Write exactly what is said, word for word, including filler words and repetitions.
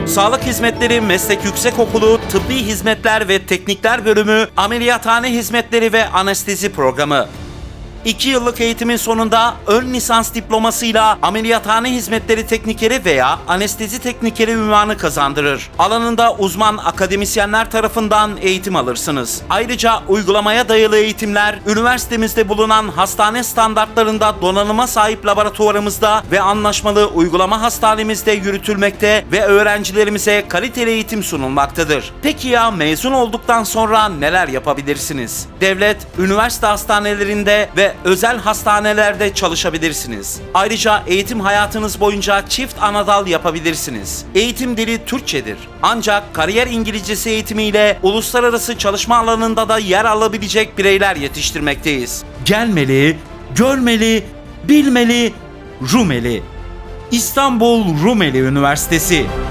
Sağlık Hizmetleri Meslek Yüksekokulu Tıbbi Hizmetler ve Teknikler Bölümü Ameliyathane Hizmetleri ve Anestezi Programı. İki yıllık eğitimin sonunda ön lisans diplomasıyla ameliyathane hizmetleri teknikeri veya anestezi teknikeri unvanı kazandırır. Alanında uzman akademisyenler tarafından eğitim alırsınız. Ayrıca uygulamaya dayalı eğitimler, üniversitemizde bulunan hastane standartlarında donanıma sahip laboratuvarımızda ve anlaşmalı uygulama hastanemizde yürütülmekte ve öğrencilerimize kaliteli eğitim sunulmaktadır. Peki ya mezun olduktan sonra neler yapabilirsiniz? Devlet, üniversite hastanelerinde ve özel hastanelerde çalışabilirsiniz. Ayrıca eğitim hayatınız boyunca çift anadal yapabilirsiniz. Eğitim dili Türkçedir. Ancak kariyer İngilizcesi eğitimiyle uluslararası çalışma alanında da yer alabilecek bireyler yetiştirmekteyiz. Gelmeli, görmeli, bilmeli, Rumeli. İstanbul Rumeli Üniversitesi.